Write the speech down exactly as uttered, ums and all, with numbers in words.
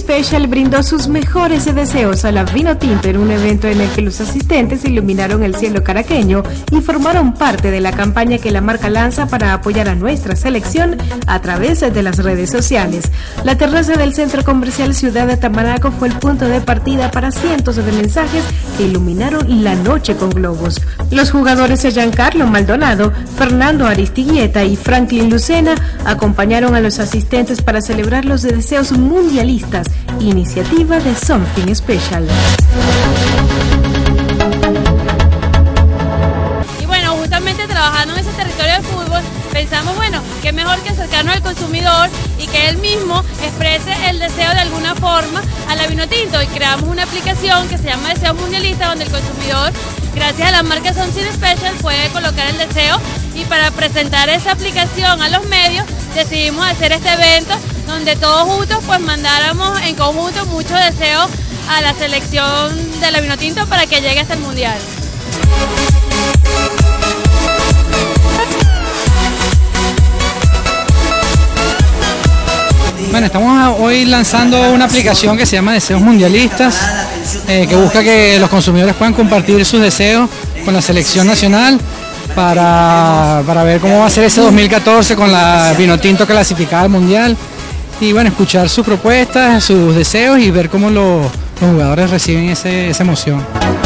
Special brindó sus mejores deseos a la Vinotinto en un evento en el que los asistentes iluminaron el cielo caraqueño y formaron parte de la campaña que la marca lanza para apoyar a nuestra selección a través de las redes sociales. La terraza del Centro Comercial Ciudad de Tamaraco fue el punto de partida para cientos de mensajes que iluminaron la noche con globos. Los jugadores Giancarlo Maldonado, Fernando Aristiguieta y Franklin Lucena acompañaron a los asistentes para celebrar los deseos mundialistas, iniciativa de Something Special. Y bueno, justamente trabajando en ese territorio de fútbol, pensamos, bueno, qué mejor que acercarnos al consumidor y que él mismo exprese el deseo de alguna forma a la Vinotinto, y creamos una aplicación que se llama Deseos Mundialistas, donde el consumidor, gracias a la marca Something Special, puede colocar el deseo, y para presentar esa aplicación a los medios decidimos hacer este evento donde todos juntos pues mandáramos en conjunto muchos deseos a la selección de la Vinotinto para que llegue hasta el Mundial. Bueno, estamos hoy lanzando una aplicación que se llama Deseos Mundialistas, eh, que busca que los consumidores puedan compartir sus deseos con la selección nacional para, para ver cómo va a ser ese dos mil catorce con la Vinotinto clasificada al Mundial. Y bueno, escuchar sus propuestas, sus deseos y ver cómo los, los jugadores reciben ese, esa emoción.